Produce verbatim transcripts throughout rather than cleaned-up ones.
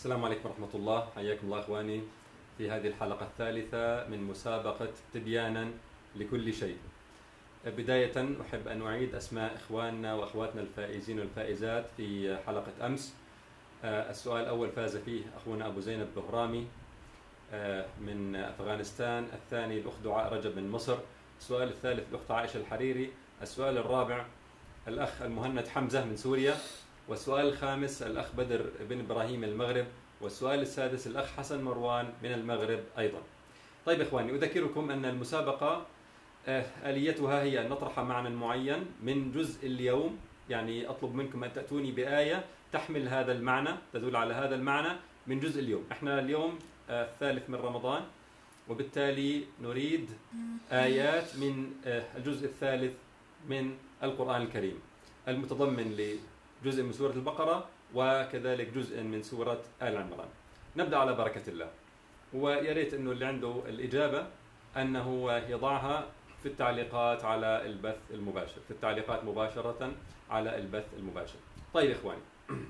السلام عليكم ورحمة الله، حياكم الله إخواني في هذه الحلقة الثالثة من مسابقة تبيانا لكل شيء. بداية أحب أن أعيد أسماء إخواننا وأخواتنا الفائزين والفائزات في حلقة أمس. السؤال الأول فاز فيه أخونا أبو زينب بهرامي من أفغانستان، الثاني الأخت دعاء رجب من مصر، السؤال الثالث الأخت عائشة الحريري، السؤال الرابع الأخ المهند حمزة من سوريا، والسؤال الخامس الأخ بدر بن إبراهيم المغرب، والسؤال السادس الأخ حسن مروان من المغرب أيضا. طيب إخواني، أذكركم أن المسابقة آليتها هي أن نطرح معنى معين من جزء اليوم، يعني أطلب منكم أن تأتوني بآية تحمل هذا المعنى، تدل على هذا المعنى من جزء اليوم. احنا اليوم الثالث من رمضان، وبالتالي نريد آيات من الجزء الثالث من القرآن الكريم المتضمن لجزء من سورة البقرة وكذلك جزء من سورة آل عمران. نبدأ على بركة الله، ويا ريت انه اللي عنده الإجابة أنه يضعها في التعليقات على البث المباشر، في التعليقات مباشرة على البث المباشر. طيب إخواني،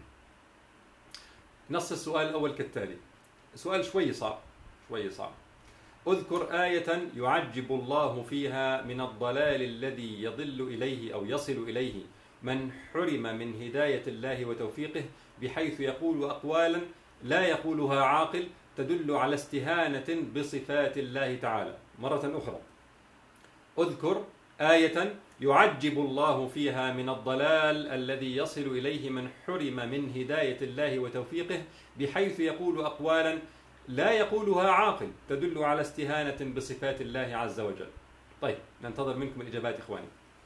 نص السؤال الأول كالتالي، سؤال شوي صعب شوي صعب. اذكر آية يعجب الله فيها من الضلال الذي يضل إليه أو يصل إليه من حرم من هداية الله وتوفيقه، بحيث يقول أقوالا لا يقولها عاقل تدل على استهانة بصفات الله تعالى. مرة أخرى، اذكر آية يعجب الله فيها من الضلال الذي يصل إليه من حرم من هداية الله وتوفيقه، بحيث يقول أقوالا لا يقولها عاقل تدل على استهانة بصفات الله عز وجل. طيب، ننتظر منكم الإجابات إخواني.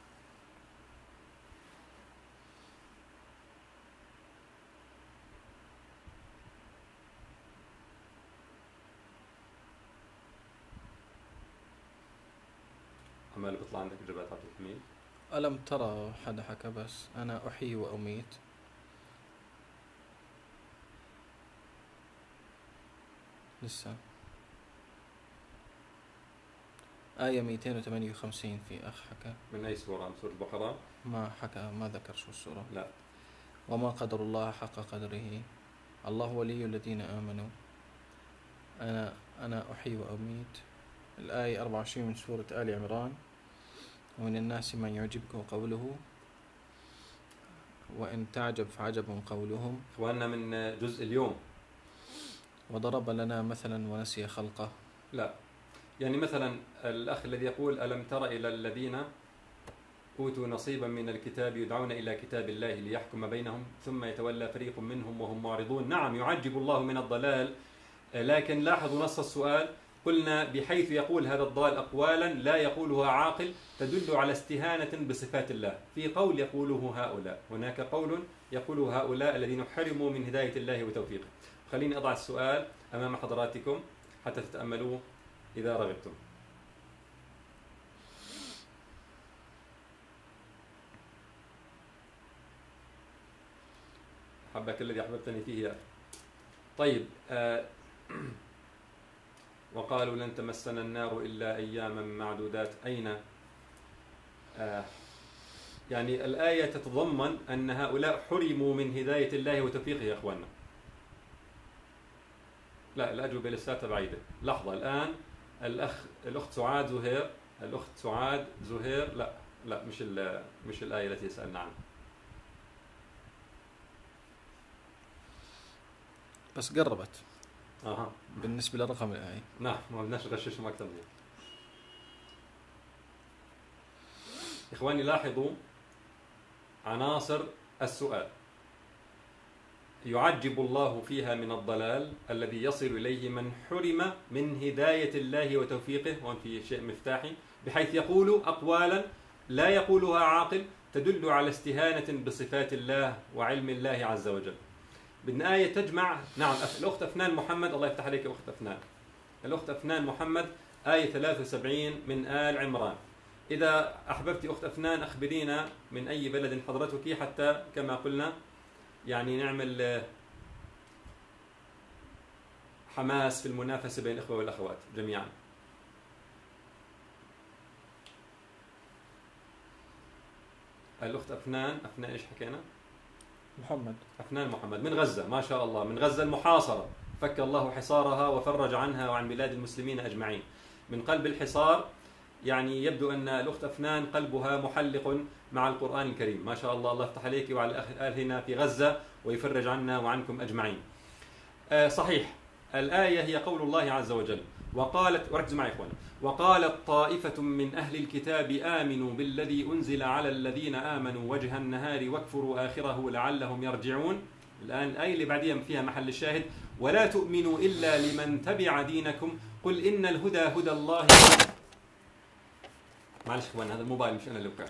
عمال بيطلع عندك إجابات عبد الحميد. ألم ترى حدا حكى بس أنا أحيي وأميت. لسه آية مئتين وثمانية وخمسين في أخ حكى. من أي سورة؟ من سورة البقرة؟ ما حكى، ما ذكر شو السورة. لا. وما قدر الله حق قدره، الله ولي الذين آمنوا، أنا أنا أحيي وأميت. الآية أربعة وعشرين من سورة آل عمران، ومن الناس من يعجبك قوله وإن تعجب فعجب قولهم. إخواننا من جزء اليوم. وضرب لنا مثلا ونسي خلقه. لا، يعني مثلا الأخ الذي يقول ألم تر إلى الذين أوتوا نصيبا من الكتاب يدعون إلى كتاب الله ليحكم بينهم ثم يتولى فريق منهم وهم معرضون. نعم، يعجب الله من الضلال، لكن لاحظوا نص السؤال، قلنا بحيث يقول هذا الضال أقوالا لا يقولها عاقل تدل على استهانة بصفات الله. في قول يقوله هؤلاء، هناك قول يقوله هؤلاء الذين حرموا من هداية الله وتوفيقه. خليني أضع السؤال أمام حضراتكم حتى تتأملوه إذا رغبتم. أحبك الذي أحببتني فيه يا أخي. طيب، آه وقالوا لن تمسنا النار إلا أياما معدودات. أين؟ آه يعني الآية تتضمن أن هؤلاء حرموا من هداية الله وتوفيقه يا أخواننا. لا، الأجوبة لساتها بعيدة. لحظة، الآن الأخ الأخت سعاد زهير، الأخت سعاد زهير لا لا مش مش الآية التي سألنا عنها. بس قربت. اها بالنسبة لرقم الآية. نعم، ما بدناش نغششهم أكثر من هيك. إخواني، لاحظوا عناصر السؤال. يعجب الله فيها من الضلال الذي يصل إليه من حرم من هداية الله وتوفيقه، وهون في شيء مفتاحي، بحيث يقول أقوالا لا يقولها عاقل تدل على استهانة بصفات الله وعلم الله عز وجل. بدنا آية تجمع. نعم، الأخت أفنان محمد، الله يفتح عليك يا أخت أفنان. الأخت أفنان محمد، آية ثلاثة وسبعين من آل عمران. إذا أحببت أخت أفنان أخبرينا من أي بلد حضرتك، حتى كما قلنا يعني نعمل حماس في المنافسة بين الإخوة والأخوات جميعا. الأخت أفنان، أفنان إيش حكينا؟ محمد أفنان محمد من غزة، ما شاء الله، من غزة المحاصرة، فك الله حصارها وفرج عنها وعن بلاد المسلمين أجمعين. من قلب الحصار يعني يبدو أن الأخت أفنان قلبها محلق مع القرآن الكريم، ما شاء الله، الله يفتح عليك وعلى الأهل هنا في غزة ويفرج عنا وعنكم أجمعين. آه صحيح، الآية هي قول الله عز وجل: وقالت، وركزوا معي إخواني، وقالت طائفة من أهل الكتاب آمنوا بالذي أنزل على الذين آمنوا وجه النهار واكفروا آخره لعلهم يرجعون. الآن الآية اللي بعدها فيها محل الشاهد: ولا تؤمنوا إلا لمن تبع دينكم قل إن الهدى هدى الله. معلش إخوان، هذا الموبايل مش أنا اللي وقعت.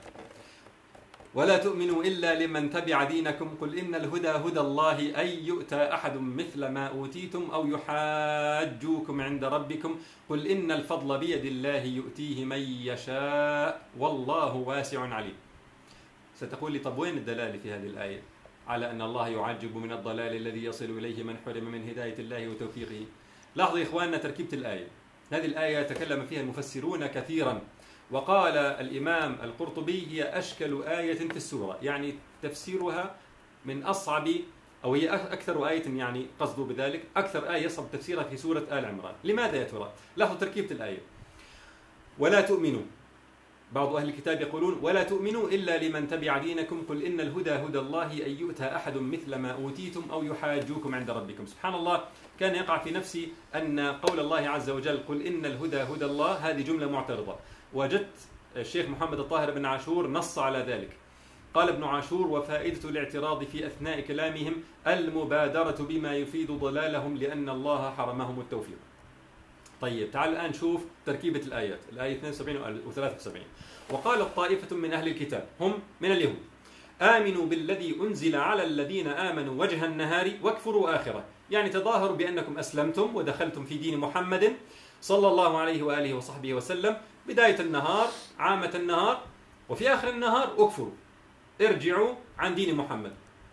ولا تؤمنوا إلا لمن تبع دينكم قل إن الهدى هدى الله أن يؤتى أحد مثل ما أوتيتم أو يحاجوكم عند ربكم قل إن الفضل بيد الله يؤتيه من يشاء والله واسع عليم. ستقول لي طب وين الدلالة في هذه الآية على أن الله يعجب من الضلال الذي يصل إليه من حرم من هداية الله وتوفيقه؟ لاحظوا يا إخواننا تركيبة الآية. هذه الآية تكلم فيها المفسرون كثيرا، وقال الإمام القرطبي هي أشكل آية في السورة، يعني تفسيرها من أصعب، أو هي أكثر آية، يعني قصده بذلك أكثر آية يصعب تفسيرها في سورة آل عمران. لماذا يا ترى؟ لاحظوا تركيبة الآية: ولا تؤمنوا، بعض أهل الكتاب يقولون ولا تؤمنوا إلا لمن تبع دينكم قل إن الهدى هدى الله أن يؤتى أحد مثل ما أوتيتم أو يحاجوكم عند ربكم. سبحان الله، كان يقع في نفسي أن قول الله عز وجل قل إن الهدى هدى الله هذه جملة معترضة. وجدت الشيخ محمد الطاهر بن عاشور نص على ذلك. قال ابن عاشور: وفائدة الاعتراض في أثناء كلامهم المبادرة بما يفيد ضلالهم لأن الله حرمهم التوفيق. طيب تعال الآن نشوف تركيبة الآيات، الآية اثنين وسبعين و ثلاثة وسبعين. وقال طائفة من أهل الكتاب هم من اليهود آمنوا بالذي أنزل على الذين آمنوا وجه النهار واكفروا آخره، يعني تظاهروا بأنكم أسلمتم ودخلتم في دين محمد صلى الله عليه وآله وصحبه وسلم بداية النهار، عامة النهار، وفي آخر النهار اكفروا، ارجعوا عن دين محمد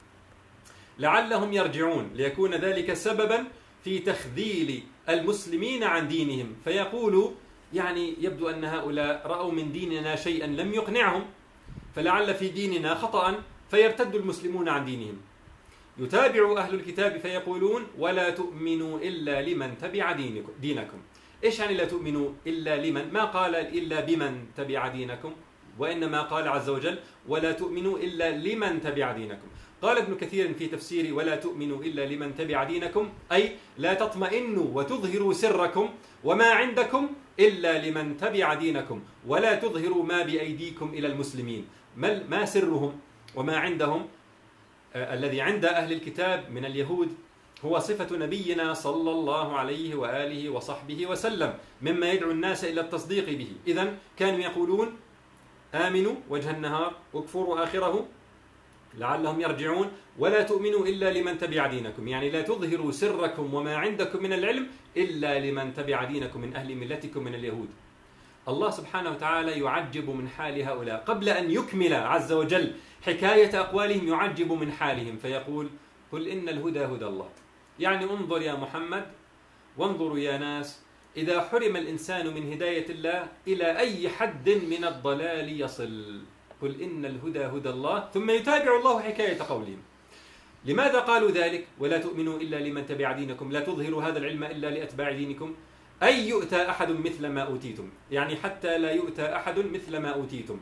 لعلهم يرجعون، ليكون ذلك سببا في تخذيل المسلمين عن دينهم، فيقولوا يعني يبدو أن هؤلاء رأوا من ديننا شيئا لم يقنعهم، فلعل في ديننا خطأ فيرتد المسلمون عن دينهم. يتابع أهل الكتاب فيقولون ولا تؤمنوا إلا لمن تبع دينكم. إيش يعني لا تؤمنوا إلا لمن؟ ما قال إلا بمن تبع دينكم، وإنما قال عز وجل ولا تؤمنوا إلا لمن تبع دينكم. قال ابن كثير في تفسير ولا تؤمنوا إلا لمن تبع دينكم أي لا تطمئنوا وتظهروا سركم وما عندكم إلا لمن تبع دينكم، ولا تظهروا ما بأيديكم إلى المسلمين. ما سرهم وما عندهم؟ آه الذي عند أهل الكتاب من اليهود هو صفة نبينا صلى الله عليه وآله وصحبه وسلم مما يدعو الناس إلى التصديق به. إذن كانوا يقولون آمنوا وجه النهار واكفروا آخره لعلهم يرجعون، ولا تؤمنوا إلا لمن تبع دينكم، يعني لا تظهروا سركم وما عندكم من العلم إلا لمن تبع دينكم من أهل ملتكم من اليهود. الله سبحانه وتعالى يعجب من حال هؤلاء قبل أن يكمل عز وجل حكاية أقوالهم، يعجب من حالهم فيقول قل إن الهدى هدى الله. يعني انظر يا محمد وانظروا يا ناس، إذا حرم الإنسان من هداية الله إلى أي حد من الضلال يصل؟ قل إن الهدى هدى الله، ثم يتابع الله حكاية قولهم. لماذا قالوا ذلك؟ ولا تؤمنوا إلا لمن تبع دينكم، لا تظهروا هذا العلم إلا لأتباع دينكم، أي يؤتى أحد مثل ما أوتيتم، يعني حتى لا يؤتى أحد مثل ما أوتيتم.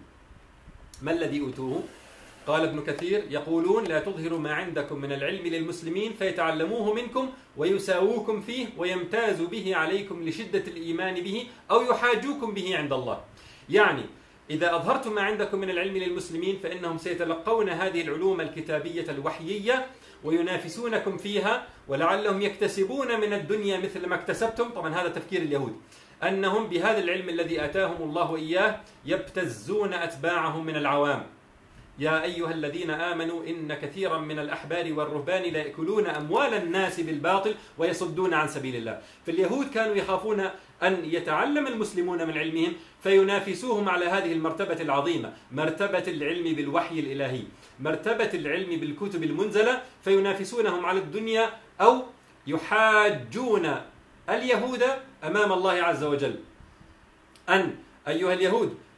ما الذي أوتوه؟ قال ابن كثير يقولون لا تظهروا ما عندكم من العلم للمسلمين فيتعلموه منكم ويساووكم فيه ويمتازوا به عليكم لشدة الإيمان به أو يحاجوكم به عند الله. يعني إذا أظهرتم ما عندكم من العلم للمسلمين فإنهم سيتلقون هذه العلوم الكتابية الوحيية وينافسونكم فيها، ولعلهم يكتسبون من الدنيا مثل ما اكتسبتم. طبعا هذا تفكير اليهود، أنهم بهذا العلم الذي آتاهم الله إياه يبتزون أتباعهم من العوام. يا أيها الذين آمنوا إن كثيرا من الأحبار والرهبان لا يأكلون أموال الناس بالباطل ويصدون عن سبيل الله. فاليهود كانوا يخافون أن يتعلم المسلمون من علمهم فينافسوهم على هذه المرتبة العظيمة، مرتبة العلم بالوحي الإلهي، مرتبة العلم بالكتب المنزلة، فينافسونهم على الدنيا أو يحاجون اليهود أمام الله عز وجل. أن أيها اليهود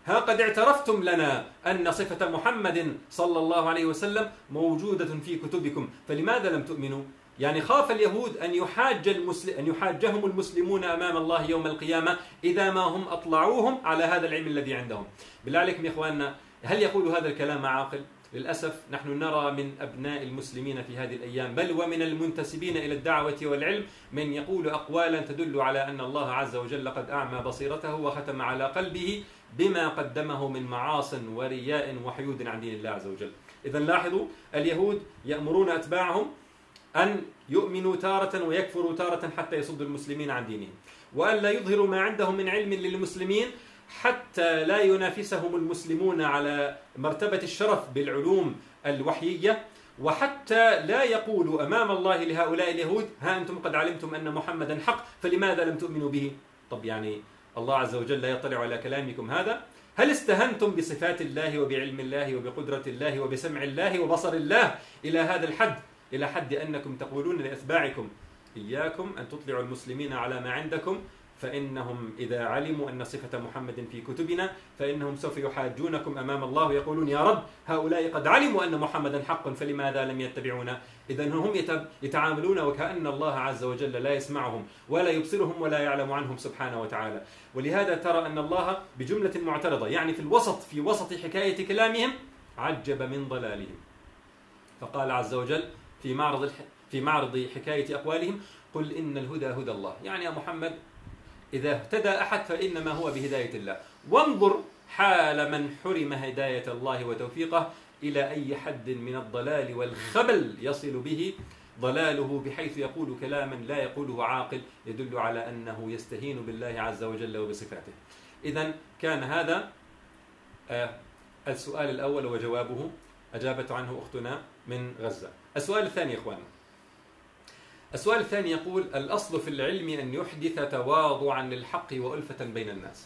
ها قد اعترفتم لنا أن صفة محمد صلى الله عليه وسلم موجودة في كتبكم فلماذا لم تؤمنوا؟ يعني خاف اليهود أن يحاج المسلم أن يحاجهم المسلمون أمام الله يوم القيامة إذا ما هم أطلعوهم على هذا العلم الذي عندهم. بالله عليكم يا إخواننا، هل يقول هذا الكلام عاقل؟ للأسف نحن نرى من أبناء المسلمين في هذه الأيام بل ومن المنتسبين إلى الدعوة والعلم من يقول أقوالا تدل على أن الله عز وجل قد أعمى بصيرته وختم على قلبه بما قدمه من معاص ورياء وحيود عن دين الله عز وجل. إذا لاحظوا، اليهود يأمرون أتباعهم أن يؤمنوا تارة ويكفروا تارة حتى يصدوا المسلمين عن دينهم، وأن لا يظهروا ما عندهم من علم للمسلمين حتى لا ينافسهم المسلمون على مرتبة الشرف بالعلوم الوحيية، وحتى لا يقولوا أمام الله لهؤلاء اليهود ها أنتم قد علمتم أن محمدا حق فلماذا لم تؤمنوا به؟ طب يعني الله عز وجل لا يطلع على كلامكم هذا؟ هل استهنتم بصفات الله وبعلم الله وبقدرة الله وبسمع الله وبصر الله إلى هذا الحد، إلى حد أنكم تقولون لأتباعكم إياكم أن تطلعوا المسلمين على ما عندكم، فإنهم إذا علموا أن صفة محمد في كتبنا فإنهم سوف يحاجونكم أمام الله ويقولون يا رب هؤلاء قد علموا أن محمدا حق فلماذا لم يتبعونا؟ إذن هم يتعاملون وكأن الله عز وجل لا يسمعهم ولا يبصرهم ولا يعلم عنهم سبحانه وتعالى. ولهذا ترى أن الله بجملة معترضة، يعني في الوسط في وسط حكاية كلامهم عجب من ضلالهم، فقال عز وجل في معرض في معرض حكاية أقوالهم قل إن الهدى هدى الله، يعني يا محمد إذا اهتدى أحد فإنما هو بهداية الله، وانظر حال من حرم هداية الله وتوفيقه إلى أي حد من الضلال والخبل يصل به ضلاله، بحيث يقول كلاما لا يقوله عاقل يدل على أنه يستهين بالله عز وجل وبصفاته. إذن كان هذا السؤال الأول وجوابه أجابت عنه أختنا من غزة. السؤال الثاني يا إخواننا، السؤال الثاني يقول الأصل في العلم أن يحدث تواضعا للحق وألفة بين الناس،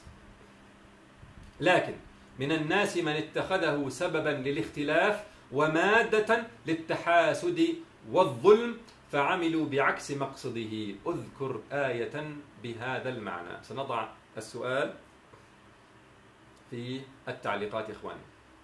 لكن من الناس من اتخذه سببا للاختلاف ومادة للتحاسد والظلم فعملوا بعكس مقصده، أذكر آية بهذا المعنى. سنضع السؤال في التعليقات يا إخواني.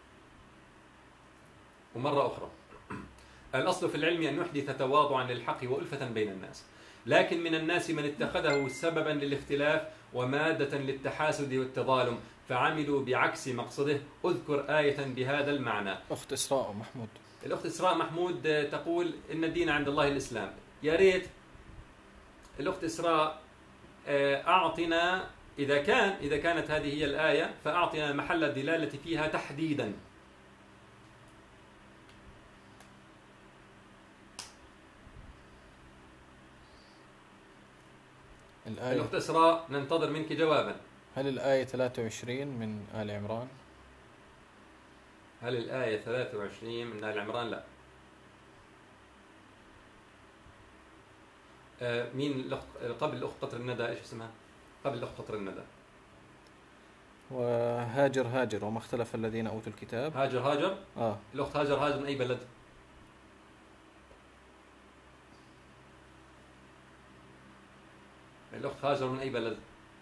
ومرة أخرى، الأصل في العلم أن يحدث تواضعا للحق وألفة بين الناس، لكن من الناس من اتخذه سببا للاختلاف ومادة للتحاسد والتظالم فعملوا بعكس مقصده، أذكر آية بهذا المعنى. أخت إسراء محمود. الأخت إسراء محمود تقول إن الدين عند الله الإسلام. يا ريت الأخت إسراء أعطنا إذا كان إذا كانت هذه هي الآية فأعطنا محل الدلالة فيها تحديدا. الآية الأخت إسراء ننتظر منك جوابا. هل الآية ثلاثة وعشرين من آل عمران؟ هل الآية ثلاثة وعشرين من آل عمران؟ لا. آه مين الأخت قبل الأخت قطر الندى؟ إيش اسمها؟ قبل الأخت قطر الندى. وهاجر هاجر وما اختلف الذين أوتوا الكتاب. هاجر هاجر؟ آه. الأخت هاجر هاجر من أي بلد؟ الأخت هاجر من أي بلد؟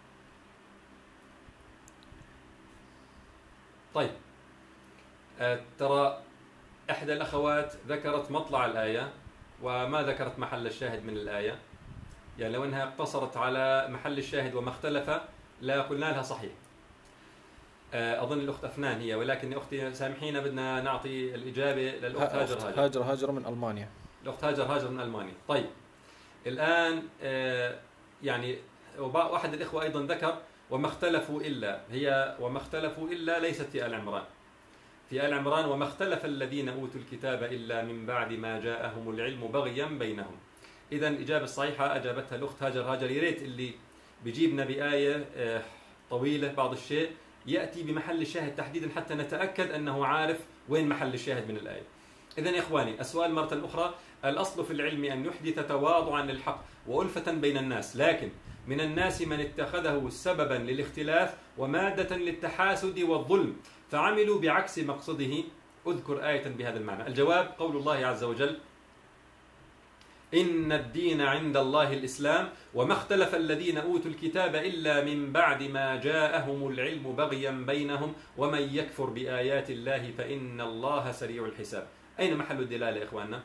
طيب أه ترى إحدى الأخوات ذكرت مطلع الآية وما ذكرت محل الشاهد من الآية، يعني لو أنها اقتصرت على محل الشاهد وما اختلف لا قلنا لها صحيح. أه أظن الأخت أفنان هي، ولكن أختي سامحينا بدنا نعطي الإجابة للأخت هاجر هاجر. هاجر هاجر من ألمانيا. الأخت هاجر هاجر من ألمانيا. طيب الآن أه يعني واحد الإخوة أيضا ذكر وما اختلفوا إلا، هي وما اختلفوا إلا ليست في آل عمران. في آل عمران وما اختلف الذين أوتوا الكتاب إلا من بعد ما جاءهم العلم بغيا بينهم. إذا الإجابة الصحيحة أجابتها الأخت هاجر هاجر. يا ريت اللي بيجيبنا بآية طويلة بعض الشيء يأتي بمحل الشاهد تحديدا حتى نتأكد أنه عارف وين محل الشاهد من الآية. إذا يا إخواني السؤال مرة أخرى، الأصل في العلم أن يحدث تواضعا للحق وألفة بين الناس، لكن من الناس من اتخذه سببا للاختلاف ومادة للتحاسد والظلم فعملوا بعكس مقصده، أذكر آية بهذا المعنى. الجواب قول الله عز وجل إن الدين عند الله الإسلام وما اختلف الذين أوتوا الكتاب إلا من بعد ما جاءهم العلم بغيا بينهم ومن يكفر بآيات الله فإن الله سريع الحساب. أين محل الدلالة يا إخواننا؟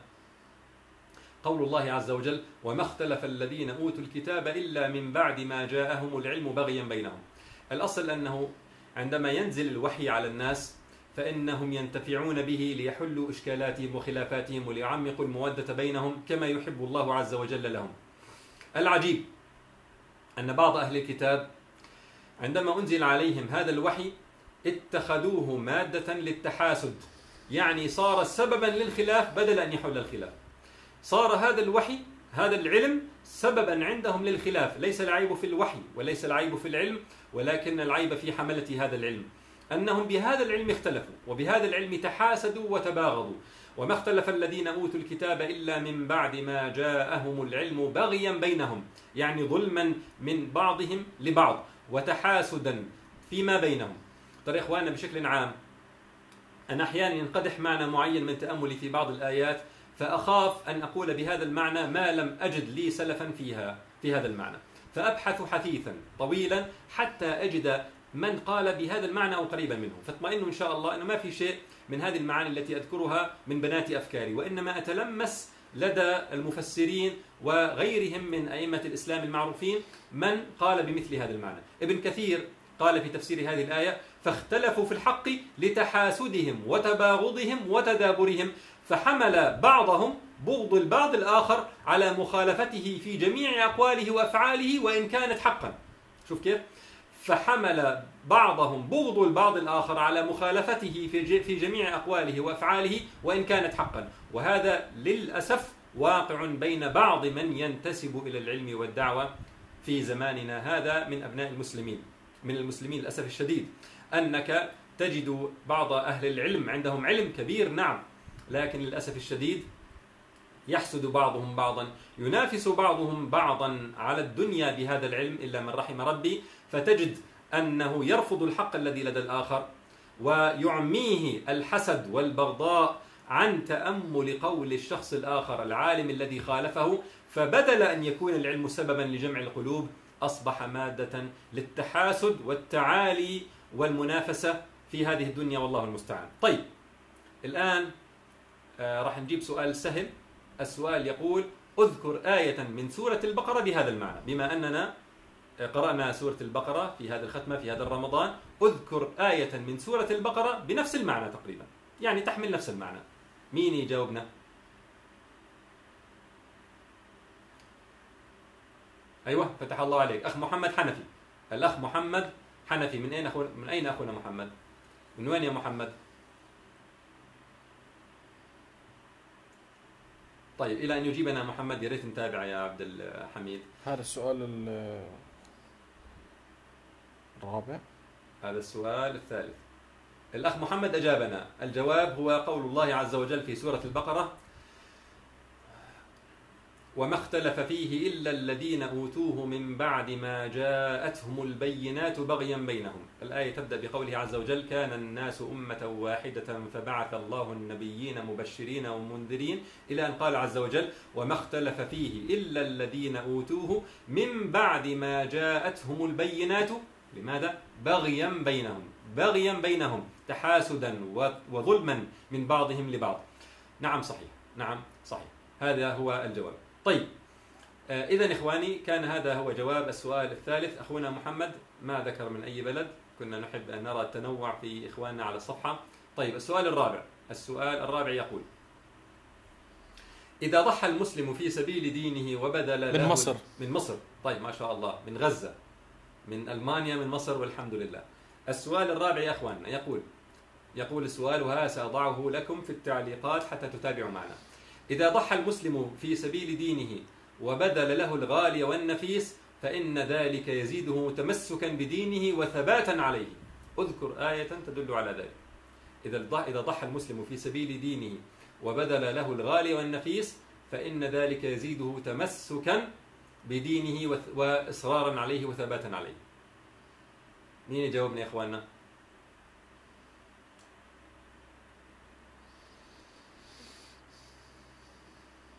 قول الله عز وجل وما اختلف الذين أوتوا الكتاب إلا من بعد ما جاءهم العلم بغيا بينهم. الأصل أنه عندما ينزل الوحي على الناس فإنهم ينتفعون به ليحلوا إشكالاتهم وخلافاتهم وليعمقوا المودة بينهم كما يحب الله عز وجل لهم. العجيب أن بعض أهل الكتاب عندما أنزل عليهم هذا الوحي اتخذوه مادة للتحاسد، يعني صار سببا للخلاف بدل أن يحل الخلاف. صار هذا الوحي هذا العلم سببا عندهم للخلاف. ليس العيب في الوحي وليس العيب في العلم، ولكن العيب في حملة هذا العلم، أنهم بهذا العلم اختلفوا وبهذا العلم تحاسدوا وتباغضوا. وما اختلف الذين أوتوا الكتاب إلا من بعد ما جاءهم العلم بغيا بينهم، يعني ظلما من بعضهم لبعض وتحاسدا فيما بينهم. ترى إخواننا بشكل عام أنا أحيانا ينقدح معنى معين من تأملي في بعض الآيات فأخاف أن أقول بهذا المعنى ما لم أجد لي سلفا فيها في هذا المعنى، فأبحث حثيثا طويلا حتى أجد من قال بهذا المعنى أو قريبا منه، فاطمئنوا إن شاء الله أنه ما في شيء من هذه المعاني التي أذكرها من بنات أفكاري، وإنما أتلمس لدى المفسرين وغيرهم من أئمة الإسلام المعروفين من قال بمثل هذا المعنى. ابن كثير قال في تفسير هذه الآية فاختلفوا في الحق لتحاسدهم وتباغضهم وتدابرهم، فحمل بعضهم بغض البعض الآخر على مخالفته في جميع أقواله وأفعاله وإن كانت حقا. شوف كيف؟ فحمل بعضهم بغض البعض الآخر على مخالفته في جميع أقواله وأفعاله وإن كانت حقا. وهذا للأسف واقع بين بعض من ينتسب إلى العلم والدعوة في زماننا هذا من أبناء المسلمين من المسلمين للأسف الشديد، أنك تجد بعض أهل العلم عندهم علم كبير نعم، لكن للأسف الشديد يحسد بعضهم بعضا، ينافس بعضهم بعضا على الدنيا بهذا العلم إلا من رحم ربي، فتجد أنه يرفض الحق الذي لدى الآخر ويعميه الحسد والبغضاء عن تأمل قول الشخص الآخر العالم الذي خالفه، فبدل أن يكون العلم سببا لجمع القلوب أصبح مادة للتحاسد والتعالي والمنافسة في هذه الدنيا والله المستعان. طيب الآن آه راح نجيب سؤال سهل. السؤال يقول اذكر آية من سورة البقرة بهذا المعنى. بما أننا قرأنا سورة البقرة في هذه الختمة في هذا الرمضان، اذكر آية من سورة البقرة بنفس المعنى تقريبا، يعني تحمل نفس المعنى. مين يجاوبنا؟ أيوة فتح الله عليك أخ محمد حنفي. الأخ محمد حنفي من أين أخو... من أين أخونا محمد؟ من وين يا محمد؟ طيب إلى أن يجيبنا محمد يا ريت نتابع يا عبد الحميد. هذا السؤال الرابع. هذا السؤال الثالث. الأخ محمد أجابنا. الجواب هو قول الله عز وجل في سورة البقرة وما اختلف فيه إلا الذين أوتوه من بعد ما جاءتهم البينات بغيا بينهم. الآية تبدأ بقوله عز وجل كان الناس أمة واحدة فبعث الله النبيين مبشرين ومنذرين إلى أن قال عز وجل وما اختلف فيه إلا الذين أوتوه من بعد ما جاءتهم البينات. لماذا؟ بغيا بينهم بغيا بينهم تحاسدا وظلما من بعضهم لبعض. نعم صحيح نعم صحيح هذا هو الجواب. طيب آه إذن إخواني كان هذا هو جواب السؤال الثالث. أخونا محمد ما ذكر من أي بلد، كنا نحب أن نرى التنوع في إخواننا على الصفحة. طيب السؤال الرابع. السؤال الرابع يقول إذا ضحى المسلم في سبيل دينه وبذل من مصر من مصر طيب ما شاء الله، من غزة، من ألمانيا، من مصر والحمد لله. السؤال الرابع يا أخواننا يقول يقول السؤال وها سأضعه لكم في التعليقات حتى تتابعوا معنا. إذا ضحى المسلم في سبيل دينه وبذل له الغالي والنفيس فإن ذلك يزيده تمسكا بدينه وثباتا عليه. اذكر آية تدل على ذلك. إذا ضحى المسلم في سبيل دينه وبذل له الغالي والنفيس فإن ذلك يزيده تمسكا بدينه وإصرارا عليه وثباتا عليه. مين يجاوبني يا إخواننا؟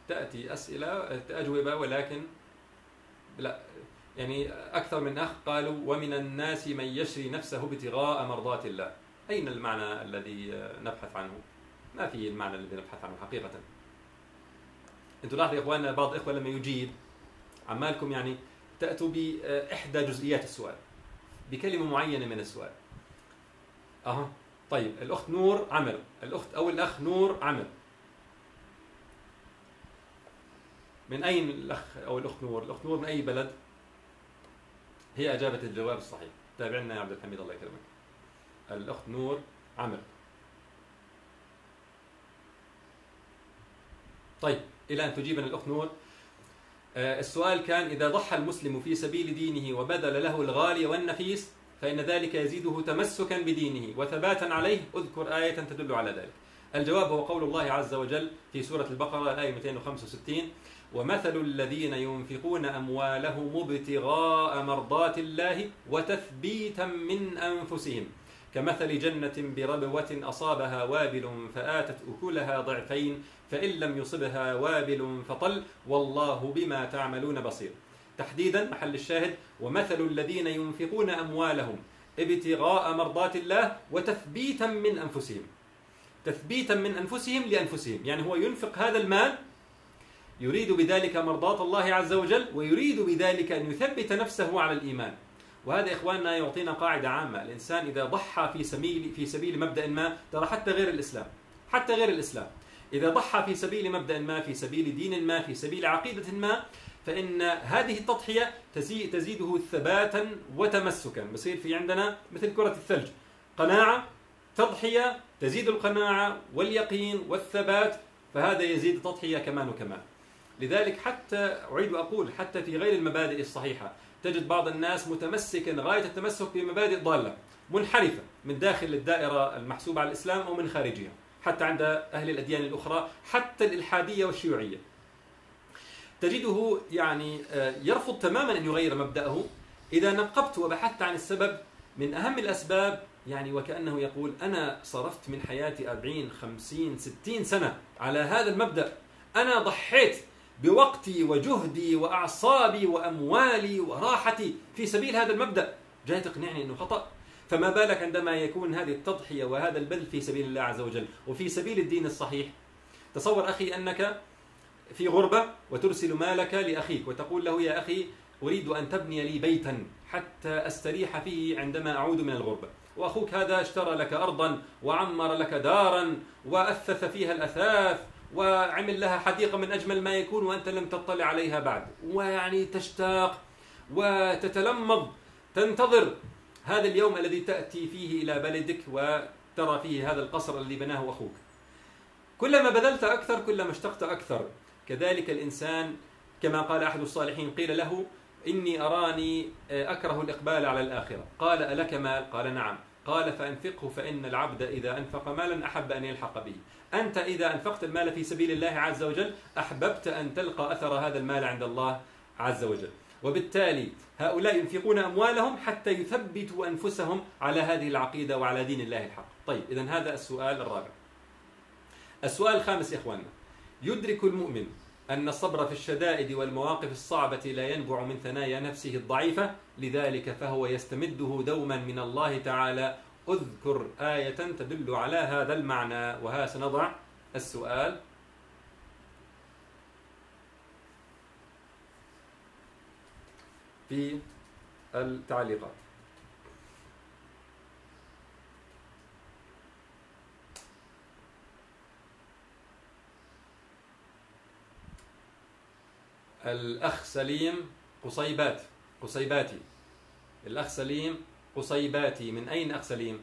تأتي أسئلة أجوبة، ولكن لا يعني أكثر من أخ قالوا ومن الناس من يشري نفسه ابتغاء مرضات الله. أين المعنى الذي نبحث عنه؟ ما في المعنى الذي نبحث عنه حقيقة. أنتم لاحظوا يا إخواننا بعض الإخوة لما يجيب عمالكم يعني تأتوا بإحدى جزئيات السؤال، بكلمة معينة من السؤال. أها طيب الأخت نور عمر، الأخت أو الأخ نور عمر، من أين الأخ أو الأخت نور؟ الأخت نور من أي بلد؟ هي أجابت الجواب الصحيح. تابعنا يا عبد الحميد الله يكرمك. الأخت نور عمر. طيب إلى أن تجيبنا الأخت نور، السؤال كان إذا ضحى المسلم في سبيل دينه وبذل له الغالي والنفيس فإن ذلك يزيده تمسكا بدينه وثباتا عليه، اذكر آية تدل على ذلك. الجواب هو قول الله عز وجل في سورة البقرة الآية مئتين وخمسة وستين: ومثل الذين ينفقون أموالهم ابتغاء مرضات الله وتثبيتا من أنفسهم كمثل جنة بربوة أصابها وابل فآتت أكلها ضعفين فإن لم يصبها وابل فطل والله بما تعملون بصير. تحديدا محل الشاهد ومثل الذين ينفقون أموالهم ابتغاء مرضات الله وتثبيتا من أنفسهم. تثبيتا من أنفسهم لأنفسهم، يعني هو ينفق هذا المال يريد بذلك مرضات الله عز وجل، ويريد بذلك أن يثبت نفسه على الإيمان. وهذا إخواننا يعطينا قاعدة عامة: الإنسان إذا ضحى في سبيل في سبيل مبدأ ما، ترى حتى غير الإسلام، حتى غير الإسلام إذا ضحى في سبيل مبدأ ما، في سبيل دين ما، في سبيل عقيدة ما، فإن هذه التضحية تزيده ثباتا وتمسكا. بصير في عندنا مثل كرة الثلج، قناعة، تضحية تزيد القناعة واليقين والثبات، فهذا يزيد تضحية كمان وكمان. لذلك حتى أعيد وأقول حتى في غير المبادئ الصحيحة تجد بعض الناس متمسكا غاية التمسك بمبادئ ضالة منحرفة من داخل الدائرة المحسوبة على الإسلام أو من خارجها، حتى عند أهل الأديان الأخرى، حتى الإلحادية والشيوعية، تجده يعني يرفض تماما أن يغير مبدأه. إذا نقبت وبحثت عن السبب، من أهم الأسباب يعني وكأنه يقول أنا صرفت من حياتي أربعين خمسين ستين سنة على هذا المبدأ، أنا ضحيت بوقتي وجهدي وأعصابي وأموالي وراحتي في سبيل هذا المبدأ، جاي تقنعني أنه خطأ. فما بالك عندما يكون هذه التضحية وهذا البذل في سبيل الله عز وجل وفي سبيل الدين الصحيح. تصور أخي أنك في غربة وترسل مالك لأخيك وتقول له يا أخي أريد أن تبني لي بيتا حتى أستريح فيه عندما أعود من الغربة، وأخوك هذا اشترى لك أرضا وعمر لك دارا وأثث فيها الأثاث وعمل لها حديقة من أجمل ما يكون وأنت لم تطلع عليها بعد، ويعني تشتاق وتتلمض تنتظر هذا اليوم الذي تأتي فيه إلى بلدك وترى فيه هذا القصر الذي بناه أخوك. كلما بذلت أكثر كلما اشتقت أكثر. كذلك الإنسان كما قال أحد الصالحين قيل له إني أراني أكره الإقبال على الآخرة، قال ألك مال؟ قال نعم، قال فأنفقه فإن العبد إذا أنفق مالا أحب أن يلحق به. أنت إذا أنفقت المال في سبيل الله عز وجل أحببت أن تلقى أثر هذا المال عند الله عز وجل. وبالتالي هؤلاء ينفقون أموالهم حتى يثبتوا أنفسهم على هذه العقيدة وعلى دين الله الحق. طيب إذن هذا السؤال الرابع. السؤال الخامس يا إخواننا: يدرك المؤمن أن الصبر في الشدائد والمواقف الصعبة لا ينبع من ثنايا نفسه الضعيفة، لذلك فهو يستمده دوما من الله تعالى. اذكر آية تدل على هذا المعنى. وها سنضع السؤال في التعليقات. الأخ سليم قصيبات قصيباتي الأخ سليم قصيباتي، من أين أخ سليم؟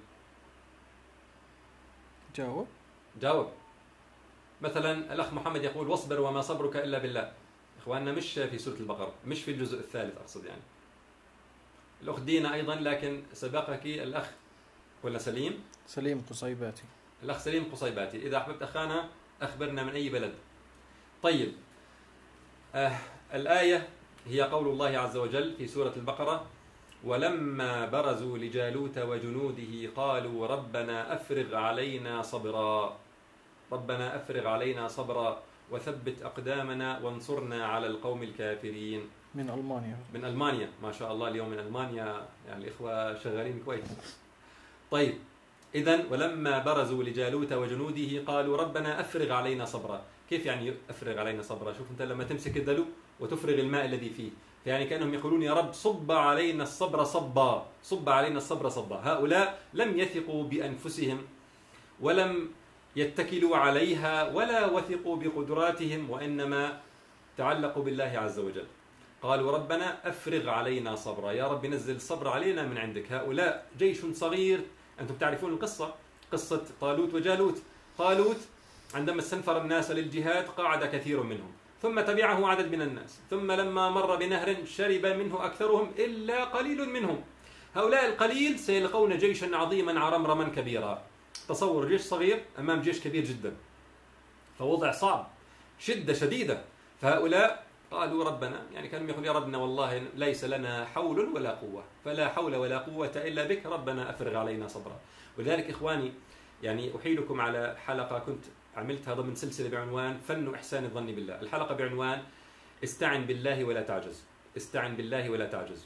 جاوب جاوب. مثلا الأخ محمد يقول واصبر وما صبرك إلا بالله. إخواننا مش في سورة البقرة، مش في الجزء الثالث أقصد يعني. الأخت دينا أيضا، لكن سبقك الأخ ولا سليم؟ سليم قصيباتي. الأخ سليم قصيباتي. إذا أحببت أخانا أخبرنا من أي بلد. طيب آه الآية هي قول الله عز وجل في سورة البقرة: ولما برزوا لجالوت وجنوده قالوا ربنا أفرغ علينا صبرا ربنا أفرغ علينا صبرا وثبت أقدامنا وانصرنا على القوم الكافرين. من ألمانيا. من ألمانيا، ما شاء الله اليوم من ألمانيا، يعني الإخوة شغالين كويس. طيب إذن ولما برزوا لجالوت وجنوده قالوا ربنا أفرغ علينا صبرا. كيف يعني أفرغ علينا صبرا؟ شوف أنت لما تمسك الدلو وتفرغ الماء الذي فيه، يعني كأنهم يقولون يا رب صب علينا الصبر صبا، صب علينا الصبر صبا. هؤلاء لم يثقوا بأنفسهم ولم يتكلوا عليها ولا وثقوا بقدراتهم، وإنما تعلقوا بالله عز وجل. قالوا ربنا أفرغ علينا صبرا، يا رب نزل صبر علينا من عندك. هؤلاء جيش صغير، أنتم تعرفون القصة، قصة طالوت وجالوت. طالوت عندما استنفر الناس للجهاد قاعد كثير منهم، ثم تبعه عدد من الناس، ثم لما مر بنهر شرب منه أكثرهم إلا قليل منهم. هؤلاء القليل سيلقون جيشا عظيما عرمرما كبيرا. تصور جيش صغير أمام جيش كبير جدا، فوضع صعب، شدة شديدة. فهؤلاء قالوا ربنا، يعني كانوا يقولون يا ربنا والله ليس لنا حول ولا قوة، فلا حول ولا قوة إلا بك، ربنا أفرغ علينا صبرا. ولذلك إخواني يعني أحيلكم على حلقة كنت عملتها ضمن سلسلة بعنوان فن إحسان الظن بالله. الحلقة بعنوان استعن بالله ولا تعجز، استعن بالله ولا تعجز.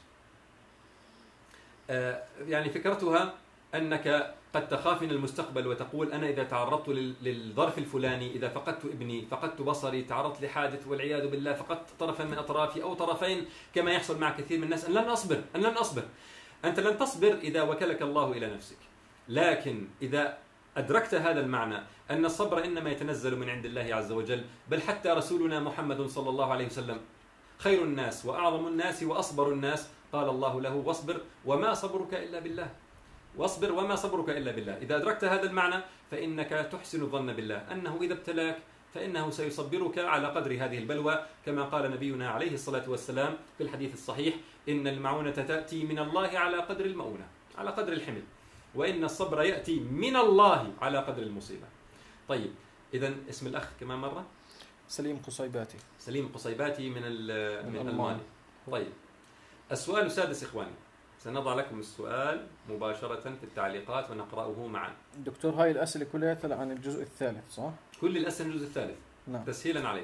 آه يعني فكرتها أنك قد تخاف من المستقبل وتقول أنا إذا تعرضت للظرف الفلاني، إذا فقدت ابني، فقدت بصري، تعرضت لحادث والعياذ بالله، فقدت طرفا من أطرافي أو طرفين كما يحصل مع كثير من الناس، أن لن أصبر، أن لن أصبر. أنت لن تصبر إذا وكلك الله إلى نفسك، لكن إذا أدركت هذا المعنى أن الصبر إنما يتنزل من عند الله عز وجل، بل حتى رسولنا محمد صلى الله عليه وسلم خير الناس وأعظم الناس وأصبر الناس قال الله له واصبر وما صبرك إلا بالله، واصبر وما صبرك إلا بالله. إذا أدركت هذا المعنى فإنك تحسن الظن بالله أنه إذا ابتلاك فإنه سيصبرك على قدر هذه البلوى، كما قال نبينا عليه الصلاة والسلام في الحديث الصحيح إن المعونة تأتي من الله على قدر المؤونة، على قدر الحمل، وإن الصبر يأتي من الله على قدر المصيبة. طيب إذن اسم الأخ كمان مرة؟ سليم قصيباتي. سليم قصيباتي من, من, من ألمانيا. طيب السؤال السادس إخواني، سنضع لكم السؤال مباشرة في التعليقات ونقرأه معا. دكتور هاي الأسئلة كلها عن الجزء الثالث صح؟ كل الأسئلة الجزء الثالث. نعم. تسهيلا عليه.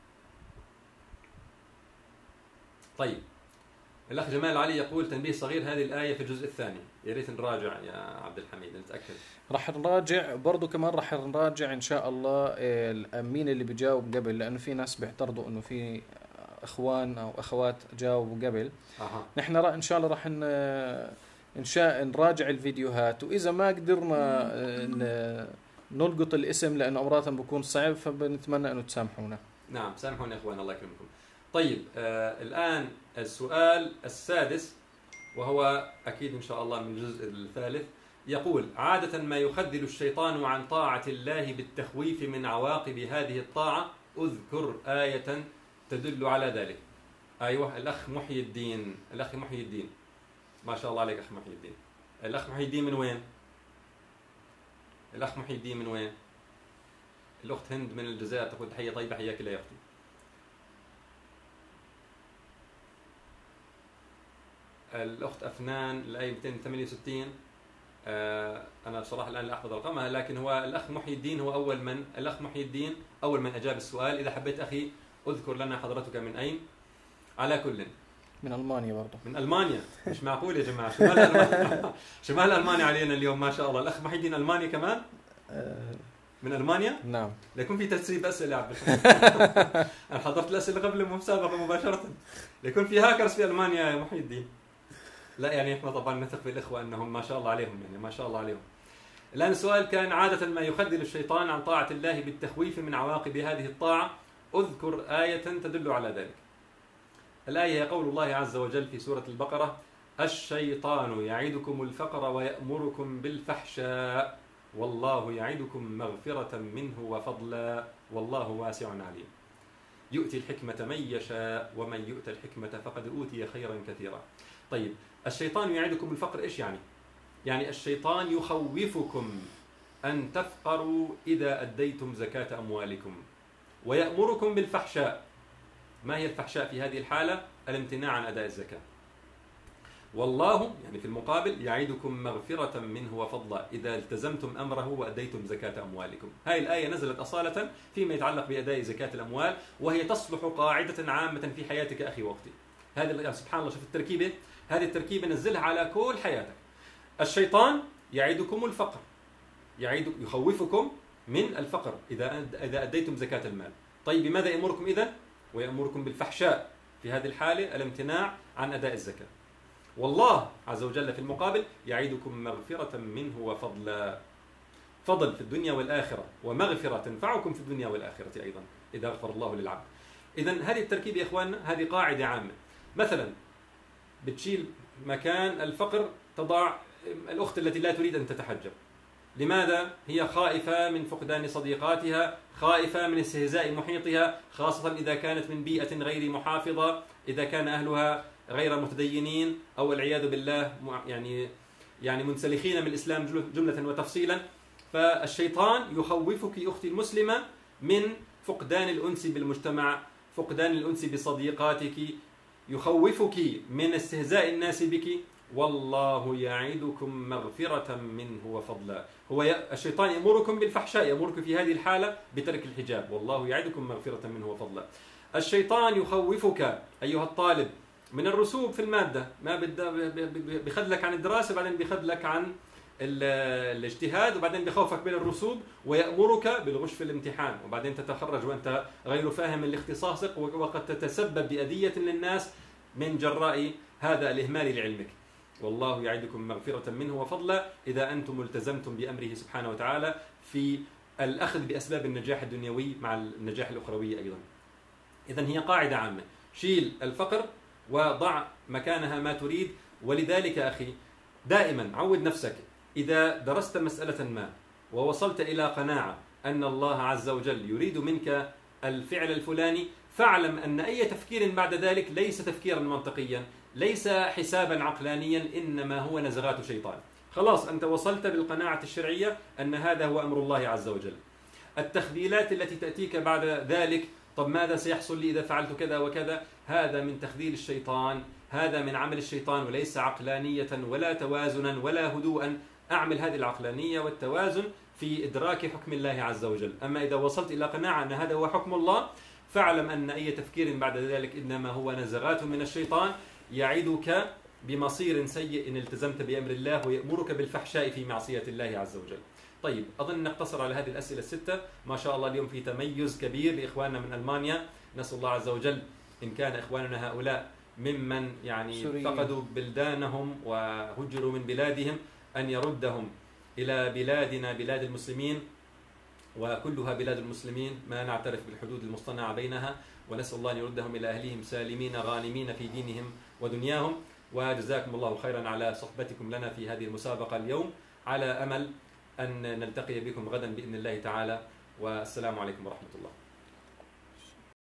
طيب الأخ جمال علي يقول تنبيه صغير، هذه الآية في الجزء الثاني، يا ريت نراجع يا عبد الحميد نتأكد. راح نراجع برضو كمان، راح نراجع إن شاء الله الأمين اللي بيجاوب قبل، لأنه في ناس بيعترضوا إنه في اخوان او اخوات جاوبوا قبل. أه. نحن ان شاء الله راح ان شاء نراجع الفيديوهات، واذا ما قدرنا نلقط الاسم لانه امراض بكون صعب، فبنتمنى انه تسامحونا. نعم سامحونا اخوان الله يكرمكم. طيب آه الان السؤال السادس، وهو اكيد ان شاء الله من الجزء الثالث، يقول عادة ما يخذل الشيطان عن طاعة الله بالتخويف من عواقب هذه الطاعة، اذكر آية تدل على ذلك. أيوة الأخ محي الدين، الأخ محي الدين ما شاء الله عليك أخ محي الدين. الأخ محي الدين من وين؟ الأخ محي الدين من وين؟ الأخت هند من الجزائر تقول تحية طيبة، حياك الله يا أختي. الأخت أفنان الآية مئتين وثمانية وستين، آه أنا بصراحة الآن لا أحفظ رقمها، لكن هو الأخ محي الدين هو أول من الأخ محي الدين أول من أجاب السؤال. إذا حبيت أخي اذكر لنا حضرتك من أين؟ على كل من ألمانيا برضه. من ألمانيا، مش معقول يا جماعة، شمال ألمانيا شمال ألمانيا علينا اليوم ما شاء الله. الأخ محي الدين ألماني كمان؟ من ألمانيا؟ نعم. ليكون في تسريب أسئلة يا عبد الحميد. أنا حضرت الأسئلة قبل المسابقة مباشرة. ليكون في هاكرز في ألمانيا يا محي الدين. لا يعني احنا طبعا نثق في الإخوة أنهم ما شاء الله عليهم، يعني ما شاء الله عليهم. الآن السؤال كان عادة ما يخذل الشيطان عن طاعة الله بالتخويف من عواقب هذه الطاعة، اذكر آية تدل على ذلك. الآية هي قول الله عز وجل في سورة البقرة الشيطان يعدكم الفقر ويأمركم بالفحشاء والله يعدكم مغفرة منه وفضلا والله واسع عليم. يؤتي الحكمة من يشاء ومن يؤت الحكمة فقد أوتي خيرا كثيرا. طيب الشيطان يعدكم الفقر إيش يعني؟ يعني الشيطان يخوفكم أن تفقروا إذا أديتم زكاة أموالكم، ويأمركم بالفحشاء. ما هي الفحشاء في هذه الحالة؟ الامتناع عن أداء الزكاة. والله يعني في المقابل يعيدكم مغفرة منه وفضلا إذا التزمتم أمره وأديتم زكاة أموالكم. هذه الآية نزلت أصالة فيما يتعلق بأداء زكاة الأموال، وهي تصلح قاعدة عامة في حياتك أخي وأختي. هذه سبحان الله، شوف التركيبة، هذه التركيبة نزلها على كل حياتك. الشيطان يعيدكم الفقر، يعيد يخوفكم من الفقر إذا إذا أديتم زكاة المال. طيب بماذا يأمركم إذن؟ ويأمركم بالفحشاء، في هذه الحالة الامتناع عن أداء الزكاة. والله عز وجل في المقابل يعيدكم مغفرة منه وفضلا، فضل في الدنيا والآخرة، ومغفرة تنفعكم في الدنيا والآخرة أيضا إذا غفر الله للعبد. إذن هذه التركيبة يا إخواننا هذه قاعدة عامة. مثلا بتشيل مكان الفقر، تضع الأخت التي لا تريد أن تتحجب. لماذا؟ هي خائفة من فقدان صديقاتها، خائفة من استهزاء محيطها، خاصة إذا كانت من بيئة غير محافظة، إذا كان أهلها غير متدينين أو العياذ بالله يعني يعني منسلخين من الإسلام جملة وتفصيلا. فالشيطان يخوفك أختي المسلمة من فقدان الأنس بالمجتمع، فقدان الأنس بصديقاتك، يخوفك من استهزاء الناس بك. والله يعدكم مغفرة منه وفضلا. هو الشيطان يأمركم بالفحشاء، يأمرك في هذه الحالة بترك الحجاب، والله يعدكم مغفرة منه وفضلا. الشيطان يخوفك أيها الطالب من الرسوب في المادة، ما بخذلك عن الدراسة، بعدين بخذلك عن الاجتهاد، وبعدين بخوفك من الرسوب، ويأمرك بالغش في الامتحان، وبعدين تتخرج وأنت غير فاهم لاختصاصك، وقد تتسبب بأذية للناس من جراء هذا الإهمال لعلمك. والله يعدكم مغفرة منه وفضلا إذا أنتم التزمتم بأمره سبحانه وتعالى في الأخذ بأسباب النجاح الدنيوي مع النجاح الأخروي أيضا. إذن هي قاعدة عامة، شيل الفقر وضع مكانها ما تريد. ولذلك أخي دائما عود نفسك، إذا درست مسألة ما ووصلت إلى قناعة أن الله عز وجل يريد منك الفعل الفلاني، فاعلم أن أي تفكير بعد ذلك ليس تفكيرا منطقيا، ليس حسابا عقلانيا، إنما هو نزغات شيطان. خلاص أنت وصلت بالقناعة الشرعية أن هذا هو أمر الله عز وجل. التخذيلات التي تأتيك بعد ذلك، طب ماذا سيحصل لي إذا فعلت كذا وكذا، هذا من تخذيل الشيطان، هذا من عمل الشيطان، وليس عقلانية ولا توازنا ولا هدوءا. أعمل هذه العقلانية والتوازن في إدراك حكم الله عز وجل. أما إذا وصلت إلى قناعة أن هذا هو حكم الله، فاعلم أن أي تفكير بعد ذلك إنما هو نزغات من الشيطان يعدك بمصير سيء إن التزمت بأمر الله، ويأمرك بالفحشاء في معصية الله عز وجل. طيب أظن نقتصر على هذه الأسئلة الستة. ما شاء الله اليوم في تميز كبير لإخواننا من ألمانيا، نسأل الله عز وجل إن كان إخواننا هؤلاء ممن يعني سوريين فقدوا بلدانهم وهجروا من بلادهم أن يردهم إلى بلادنا بلاد المسلمين، وكلها بلاد المسلمين ما نعترف بالحدود المصطنعة بينها، ونسأل الله أن يردهم إلى أهلهم سالمين غانمين في دينهم ودنياهم. وجزاكم الله خيرا على صحبتكم لنا في هذه المسابقة اليوم، على أمل أن نلتقي بكم غدا بإذن الله تعالى، والسلام عليكم ورحمة الله.